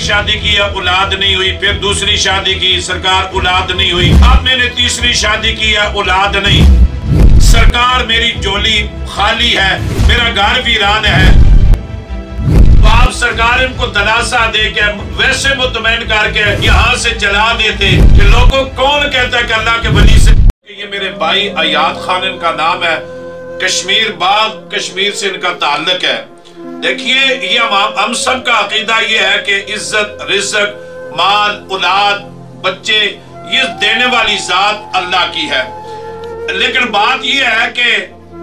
शादी की है, औलाद नहीं हुई, फिर दूसरी शादी की, सरकार औलाद नहीं हुई, अब मैंने तीसरी शादी की है, औलाद नहीं, सरकार मेरी झोली खाली है, मेरा घर वीरान है। तो आप सरकार इनको दिलासा दे के वैसे मुतमईन करके यहाँ से चला देते कि लोगों कौन कहता है कि अल्लाह के वली से। ये मेरे भाई अयाद खान इनका नाम है, कश्मीर बाग, कश्मीर से इनका ताल्लुक है। देखिए ये हम सब का अकीदा ये है कि इज्जत, रिज़्क, माल, औलाद, बच्चे ये देने वाली जात अल्लाह की है। लेकिन बात ये है कि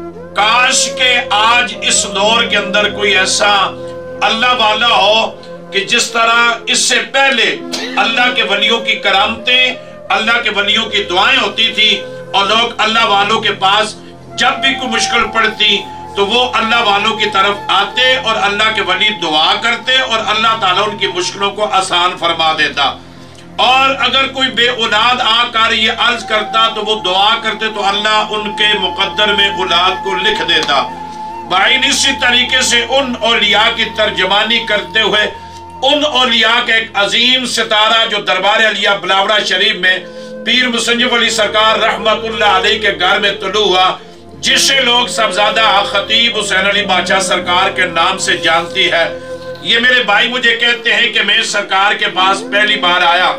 काश के आज इस दौर के अंदर कोई ऐसा अल्लाह वाला हो कि जिस तरह इससे पहले अल्लाह के वलियों की करामतें, अल्लाह के वलियों की दुआएं होती थी और लोग अल्लाह वालों के पास जब भी कोई मुश्किल पड़ती तो वो अल्लाह वालों की तरफ आते और अल्लाह के वली दुआ करते और अल्लाह ताला उनकी मुश्किलों को आसान फरमा देता। और अगर कोई बे औलाद आकर ये अर्ज करता तो वो दुआ करते तो अल्लाह उनके मुकद्दर में औलाद को लिख देता। भाई इसी तरीके से उन औलिया की तर्जमानी करते हुए उन औलिया का एक अजीम सितारा जो दरबार अलिया बिलावड़ा शरीफ में पीर मुसन्निफ अली सरकार रहमतुल्लाह अलैह के घर में तुलू हुआ, जिसे लोग सबजादा खतीब हुसैन अली बादशाह सरकार के नाम से जानती है। ये मेरे भाई मुझे कहते हैं कि मैं सरकार के पास पहली बार आया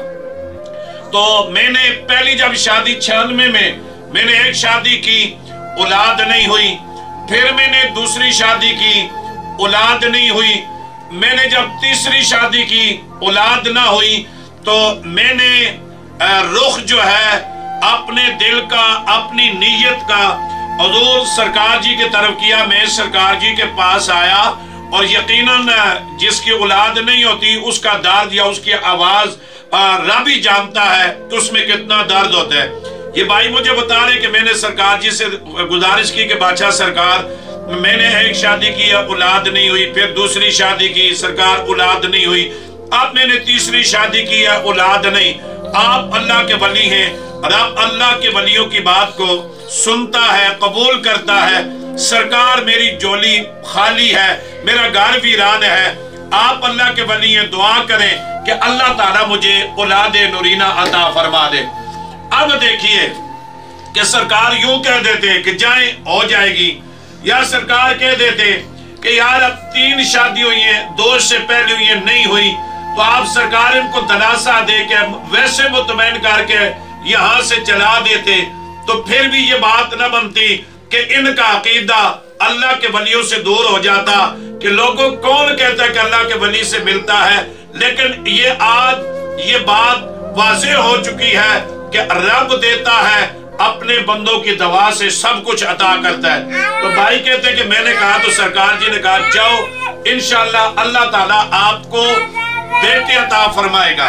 तो मैंने पहली जब शादी 96 में मैंने एक शादी की, औलाद नहीं हुई, फिर मैंने दूसरी शादी की, औलाद नहीं हुई, मैंने जब तीसरी शादी की, औलाद ना हुई, तो मैंने रुख जो है अपने दिल का, अपनी नीयत का हुजूर सरकार जी की तरफ किया। मैं सरकार जी के पास आया और यकीनन जिसकी औलाद नहीं होती उसका दर्द या उसकी आवाज रब ही जानता है कि उसमें कितना दर्द होता है। ये भाई मुझे बता रहे कि मैंने सरकार जी से गुजारिश की कि बादशाह सरकार मैंने एक शादी की है, औलाद नहीं हुई, फिर दूसरी शादी की, सरकार औलाद नहीं हुई, अब मैंने तीसरी शादी की है, औलाद नहीं। आप अल्लाह के वली हैं, रब अल्लाह के वलियों की बात को सुनता है, कबूल करता है। सरकार मेरी झोली खाली है, मेरा घर वीरान है, आप अल्लाह के वली हैं, दुआ करें कि अल्लाह ताला मुझे औलाद नूरीना अता फरमा दे। अब देखिए कि सरकार यूं कह देते कि जाए हो जाएगी, या सरकार कह देते कि यार अब 3 शादी हुई है, 2 से पहले हुई है, नहीं हुई, तो आप सरकार इनको दिलासा दे के वैसे मुतमईन करके यहाँ से चला देते, तो फिर भी ये बात न बनती कि इनका अकीदा अल्लाह के वलियों से दूर हो जाता कि लोगों कौन कहता है कि अल्लाह के वली से मिलता है। लेकिन ये आज ये बात वाज़ेह हो चुकी है कि रब देता है, अपने बंदों की दवा से सब कुछ अता करता है। तो भाई कहते कि मैंने कहा तो सरकार जी ने कहा जाओ इंशाअल्लाह अल्लाह ताला आपको बेटे अता फरमाएगा।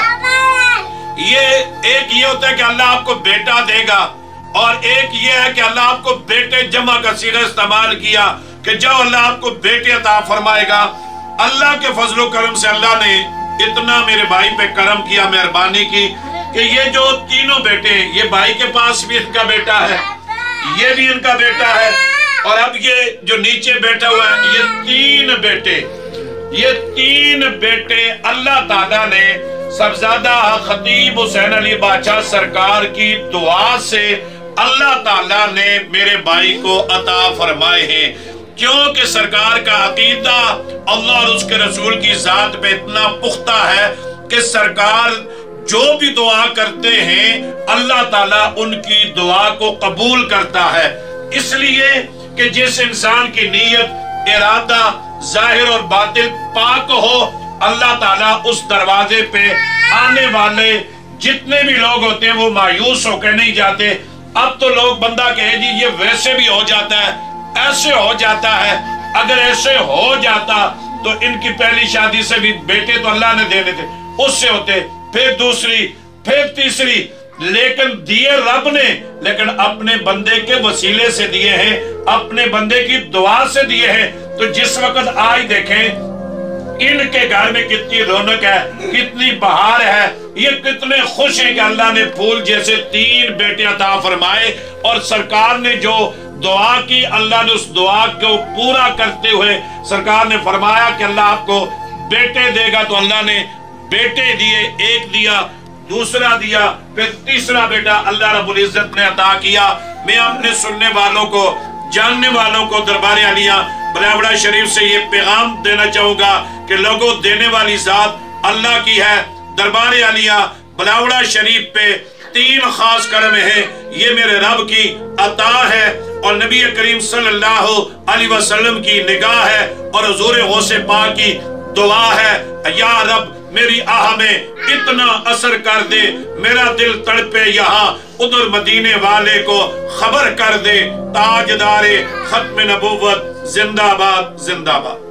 ये एक ये होता है कि अल्लाह आपको बेटा देगा और एक ये है कि अल्लाह आपको बेटे जमा का सीगा इस्तेमाल किया कि जाओ अल्लाह आपको बेटे अता फरमाएगा। अल्लाह के फजलो करम से अल्लाह ने इतना मेरे भाई पे करम किया, मेहरबानी की कि ये जो तीनों बेटे, ये भाई के पास भी इनका बेटा है, ये भी इनका बेटा है, और अब ये जो नीचे बैठा हुआ है ये 3 बेटे, ये 3 बेटे अल्लाह ताला ने सबजादा खतीब हुसैन अली बादशाह सरकार की दुआ से अल्लाह ताला ने मेरे भाई को अता फरमाए हैं। क्योंकि सरकार का अकीदा अल्लाह और उसके रसूल की जात पे इतना पुख्ता है कि सरकार जो भी दुआ करते हैं अल्लाह ताला उनकी दुआ को कबूल करता है। इसलिए कि जिस इंसान की नीयत, इरादा, जाहिर और बातिल पाक हो, अल्लाह ताला उस दरवाजे पे आने वाले जितने भी लोग होते हैं वो मायूस होकर नहीं जाते। अब तो लोग बंदा कहे जी ये वैसे भी हो जाता है, ऐसे हो जाता है, अगर ऐसे हो जाता तो इनकी पहली शादी से भी बेटे तो अल्लाह ने देने थे, उससे होते, फिर दूसरी, फिर तीसरी, लेकिन दिए रब ने, लेकिन अपने बंदे के वसीले से दिए हैं, अपने बंदे की दुआ से दिए हैं। तो जिस वक्त आज देखें इनके घर में कितनी रौनक है, कितनी बहार है, ये कितने खुश हैं कि अल्लाह ने फूल जैसे 3 बेटे अता फरमाए। और सरकार ने जो दुआ की, अल्लाह ने उस दुआ को पूरा करते हुए सरकार ने फरमाया कि अल्लाह आपको बेटे देगा। तो अल्लाह ने بیٹے دیے، ایک دیا، دوسرا دیا، پھر تیسرا بیٹا اللہ رب العزت نے عطا کیا۔ میں اپنے سننے والوں کو، جاننے والوں کو دربار عالیہ بلاوڑا شریف سے یہ پیغام دینا چاہوں گا کہ لوگوں، دینے والی ذات اللہ کی ہے۔ دربار عالیہ بلاوڑا شریف پہ 3 خاص کرم ہیں، یہ میرے رب کی عطا ہے اور نبی کریم صلی اللہ علیہ وسلم کی نگاہ ہے اور حضور غوث پاک کی دعا ہے۔ یا رب میری آہ میں اتنا اثر کر دے، میرا دل تڑپے یہاں، ادھر مدینے والے کو خبر کر دے۔ تاجدار ختم نبوت زندہ باد، زندہ باد۔